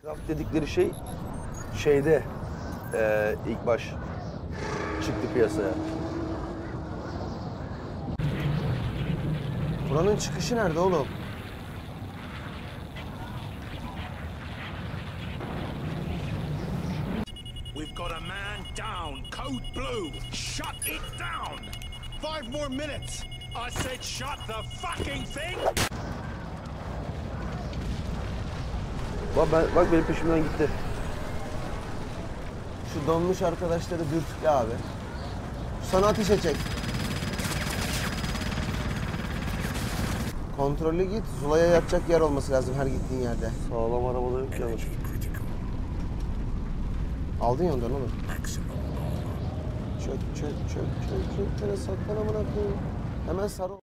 Craft dedikleri şey şeyde ilk baş çıktı piyasaya. Buranın çıkışı nerede oğlum? We've got a man down. Code blue. Shut it down. 5 more minutes. I said shut the fucking thing. Bak benim peşimden gitti. Şu donmuş arkadaşları dürtükle abi. Sana ateş edecek. Kontrollü git. Zula'ya yatacak yer olması lazım her gittiğin yerde. Sağlam arabada yok ya. Aldın ya ondan oğlum. Çök. Saklan amına koyayım. Hemen sarıl.